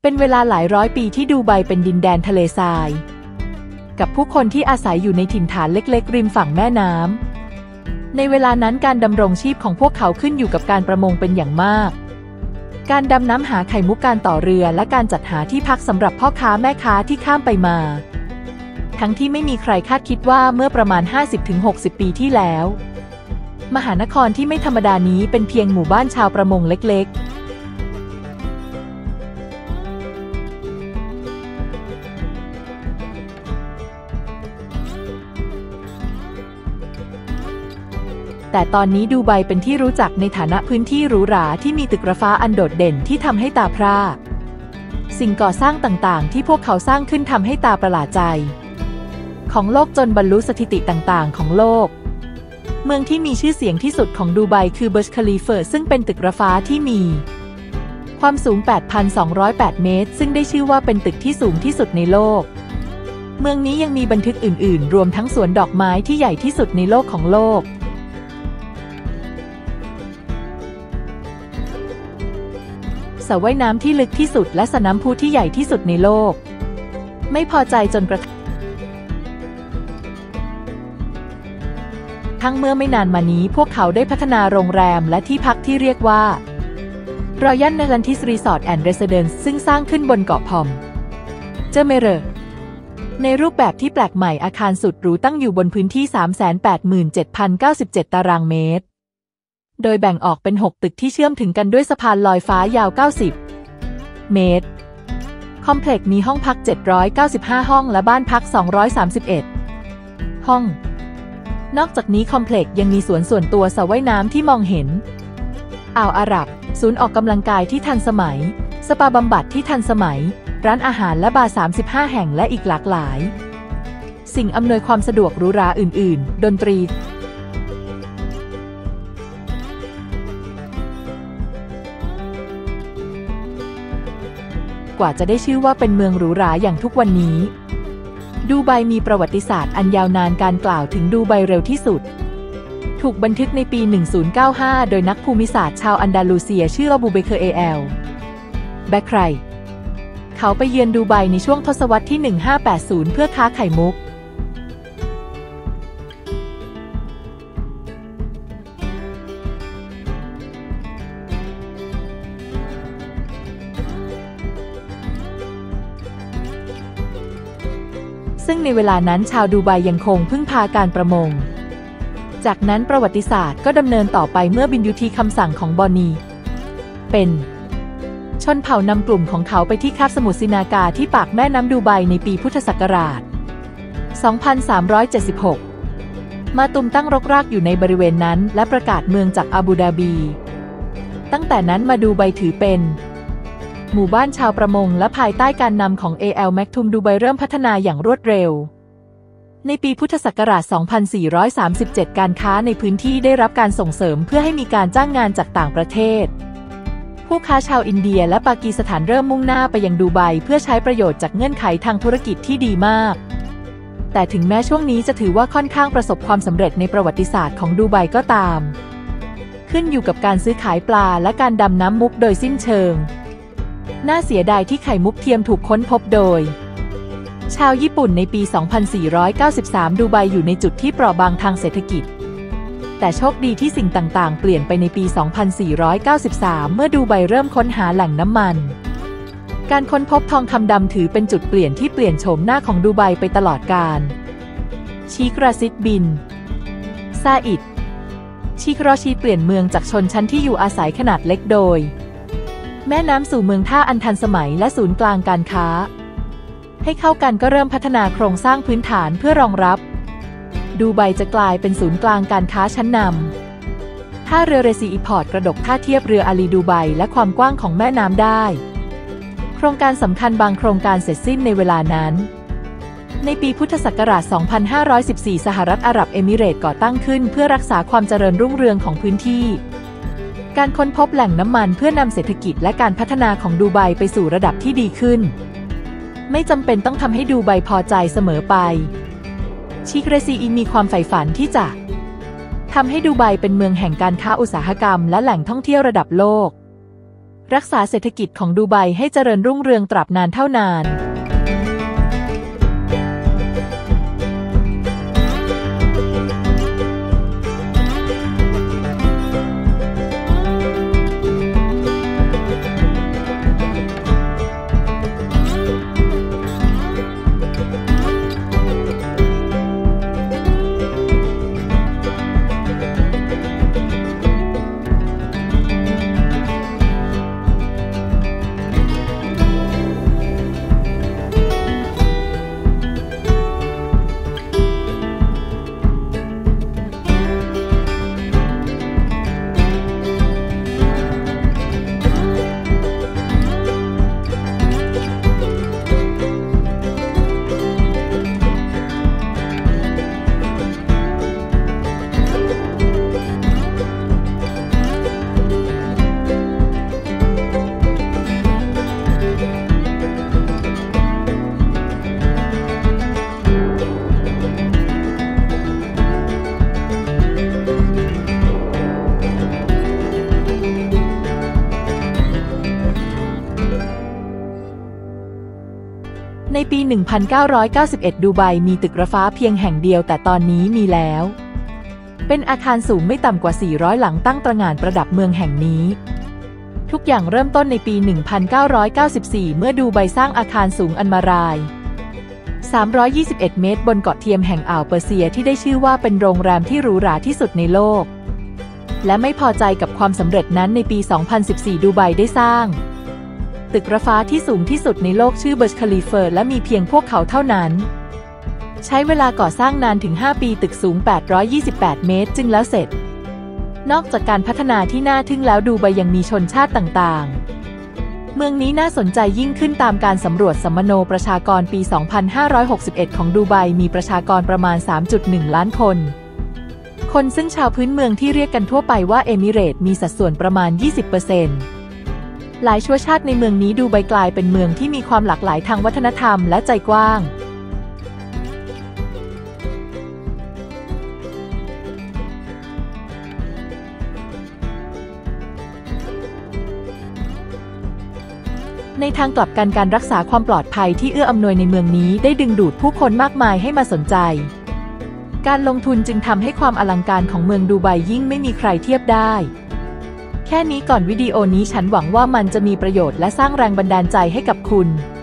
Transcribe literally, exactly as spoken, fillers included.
เป็นเวลาหลายร้อยปีที่ดูไบเป็นดินแดนทะเลทรายกับผู้คนที่อาศัยอยู่ในถิ่นฐานเล็กๆริมฝั่งแม่น้ำในเวลานั้นการดำรงชีพของพวกเขาขึ้นอยู่กับการประมงเป็นอย่างมากการดำน้ำหาไข่มุกการต่อเรือและการจัดหาที่พักสำหรับพ่อค้าแม่ค้าที่ข้ามไปมาทั้งที่ไม่มีใครคาดคิดว่าเมื่อประมาณ ห้าสิบถึงหกสิบ ปีที่แล้วมหานครที่ไม่ธรรมดานี้เป็นเพียงหมู่บ้านชาวประมงเล็กๆแต่ตอนนี้ดูไบเป็นที่รู้จักในฐานะพื้นที่หรูหราที่มีตึกระฟ้าอันโดดเด่นที่ทำให้ตาพร่าสิ่งก่อสร้างต่างๆที่พวกเขาสร้างขึ้นทำให้ตาประหลาดใจของโลกจนบรรลุสถิติต่างๆของโลกเมืองที่มีชื่อเสียงที่สุดของดูไบคือบัร์จคาลีฟาซึ่งเป็นตึกระฟ้าที่มีความสูง แปดพันสองร้อยแปด เมตรซึ่งได้ชื่อว่าเป็นตึกที่สูงที่สุดในโลกเมืองนี้ยังมีบันทึกอื่นๆรวมทั้งสวนดอกไม้ที่ใหญ่ที่สุดในโลกของโลกสระว่ายน้ำที่ลึกที่สุดและสระน้ำพุที่ใหญ่ที่สุดในโลกไม่พอใจจนกระทั่งเมื่อไม่นานมานี้พวกเขาได้พัฒนาโรงแรมและที่พักที่เรียกว่า Royal Atlantis Resort and Residence ซึ่งสร้างขึ้นบนเกาะพอมเจอเมเรอในรูปแบบที่แปลกใหม่อาคารสุดหรูตั้งอยู่บนพื้นที่ สามแสนแปดหมื่นเจ็ดพันเก้าสิบเจ็ด ตารางเมตรโดยแบ่งออกเป็นหกตึกที่เชื่อมถึงกันด้วยสะพานลอยฟ้ายาวเก้าสิบเมตรคอมเพล็กซ์มีห้องพักเจ็ดร้อยเก้าสิบห้าห้องและบ้านพักสองร้อยสามสิบเอ็ดห้องนอกจากนี้คอมเพล็กซ์ยังมีสวนส่วนตัวสระว่ายน้ำที่มองเห็นอ่าวอาหรับศูนย์ออกกำลังกายที่ทันสมัยสปาบำบัดที่ทันสมัยร้านอาหารและบาร์สามสิบห้าแห่งและอีกหลากหลายสิ่งอำนวยความสะดวกหรูหราอื่นๆดนตรีกว่าจะได้ชื่อว่าเป็นเมืองหรูหราอย่างทุกวันนี้ดูไบมีประวัติศาสตร์อันยาวนานการกล่าวถึงดูไบเร็วที่สุดถูกบันทึกในปี หนึ่งพันเก้าร้อยห้า โดยนักภูมิศาสตร์ชาวอันดาลูเซียชื่ออบูเบเคอร์เอเอลแบคไรเขาไปเยือนดูไบในช่วงทศวรรษที่ หนึ่งพันห้าร้อยแปดสิบ เพื่อค้าไข่มุกซึ่งในเวลานั้นชาวดูไบยังคงพึ่งพาการประมงจากนั้นประวัติศาสตร์ก็ดำเนินต่อไปเมื่อบินยูทีคำสั่งของบอนีเป็นชนเผ่านำกลุ่มของเขาไปที่คาบสมุทรซินากาที่ปากแม่น้ำดูไบในปีพุทธศักราช สองพันสามร้อยเจ็ดสิบหก มาตุมตั้งรกรากอยู่ในบริเวณนั้นและประกาศเมืองจากอาบูดาบีตั้งแต่นั้นมาดูไบถือเป็นหมู่บ้านชาวประมงและภายใต้การนำของ เอ แอล แมคทุมดูไบเริ่มพัฒนาอย่างรวดเร็วในปีพุทธศักราช สองพันสี่ร้อยสามสิบเจ็ด การค้าในพื้นที่ได้รับการส่งเสริมเพื่อให้มีการจ้างงานจากต่างประเทศผู้ค้าชาวอินเดียและปากีสถานเริ่มมุ่งหน้าไปยังดูไบเพื่อใช้ประโยชน์จากเงื่อนไขทางธุรกิจที่ดีมากแต่ถึงแม้ช่วงนี้จะถือว่าค่อนข้างประสบความสำเร็จในประวัติศาสตร์ของดูไบก็ตามขึ้นอยู่กับการซื้อขายปลาและการดำน้ำมุกโดยสิ้นเชิงน่าเสียดายที่ไข่มุกเทียมถูกค้นพบโดยชาวญี่ปุ่นในปี สองพันสี่ร้อยเก้าสิบสาม ดูไบอยู่ในจุดที่เปราะบางทางเศรษฐกิจแต่โชคดีที่สิ่งต่างๆเปลี่ยนไปในปี สองพันสี่ร้อยเก้าสิบสาม เมื่อดูไบเริ่มค้นหาแหล่งน้ำมันการค้นพบทองคำดำถือเป็นจุดเปลี่ยนที่เปลี่ยนโฉมหน้าของดูไบไปตลอดกาลชีคราซิดบินซาอิดชีครอชีเปลี่ยนเมืองจากชนชั้นที่อยู่อาศัยขนาดเล็กโดยแม่น้ำสู่เมืองท่าอันทันสมัยและศูนย์กลางการค้าให้เข้ากันก็เริ่มพัฒนาโครงสร้างพื้นฐานเพื่อรองรับดูไบจะกลายเป็นศูนย์กลางการค้าชั้นนำท่าเรือเรซีอีพอร์ตกระดกท่าเทียบเรืออาลีดูไบและความกว้างของแม่น้ำได้โครงการสำคัญบางโครงการเสร็จสิ้นในเวลานั้นในปีพุทธศักราช สองพันห้าร้อยสิบสี่ สหรัฐอาหรับเอมิเรตส์ก่อตั้งขึ้นเพื่อรักษาความเจริญรุ่งเรืองของพื้นที่การค้นพบแหล่งน้ำมันเพื่อนำเศรษฐกิจและการพัฒนาของดูไบไปสู่ระดับที่ดีขึ้นไม่จำเป็นต้องทำให้ดูไบพอใจเสมอไปชิคเรซีอีมีความใฝ่ฝันที่จะทำให้ดูไบเป็นเมืองแห่งการค้าอุตสาหกรรมและแหล่งท่องเที่ยวระดับโลกรักษาเศรษฐกิจของดูไบให้เจริญรุ่งเรืองตราบนานเท่านานในปี หนึ่งพันเก้าร้อยเก้าสิบเอ็ด ดูไบมีตึกระฟ้าเพียงแห่งเดียวแต่ตอนนี้มีแล้ว เป็นอาคารสูงไม่ต่ำกว่า สี่ร้อย หลังตั้งตระหง่านประดับเมืองแห่งนี้ ทุกอย่างเริ่มต้นในปี หนึ่งพันเก้าร้อยเก้าสิบสี่ เมื่อดูไบสร้างอาคารสูงอันมาราย สามร้อยยี่สิบเอ็ด เมตรบนเกาะเทียมแห่งอ่าวเปอร์เซียที่ได้ชื่อว่าเป็นโรงแรมที่หรูหราที่สุดในโลก และไม่พอใจกับความสำเร็จนั้นในปี สองพันสิบสี่ ดูไบได้สร้างตึกระฟ้าที่สูงที่สุดในโลกชื่อ Burj Khalifa และมีเพียงพวกเขาเท่านั้นใช้เวลาก่อสร้างนานถึงห้าปีตึกสูงแปดร้อยยี่สิบแปดเมตรจึงแล้วเสร็จนอกจากการพัฒนาที่น่าทึ่งแล้วดูไบยังมีชนชาติต่างๆเมืองนี้น่าสนใจยิ่งขึ้นตามการสำรวจสัมมโนประชากรปี สองพันห้าร้อยหกสิบเอ็ด ของดูไบมีประชากรประมาณ สามจุดหนึ่ง ล้านคนคนซึ่งชาวพื้นเมืองที่เรียกกันทั่วไปว่าเอมิเรตมีสัดส่วนประมาณ ยี่สิบเปอร์เซ็นต์หลายชั่วชาติในเมืองนี้ดูไบกลายเป็นเมืองที่มีความหลากหลายทางวัฒนธรรมและใจกว้างในทางกลับกันการรักษาความปลอดภัยที่เอื้ออำนวยในเมืองนี้ได้ดึงดูดผู้คนมากมายให้มาสนใจการลงทุนจึงทำให้ความอลังการของเมืองดูไบยิ่งไม่มีใครเทียบได้แค่นี้ก่อนวิดีโอนี้ฉันหวังว่ามันจะมีประโยชน์และสร้างแรงบันดาลใจให้กับคุณ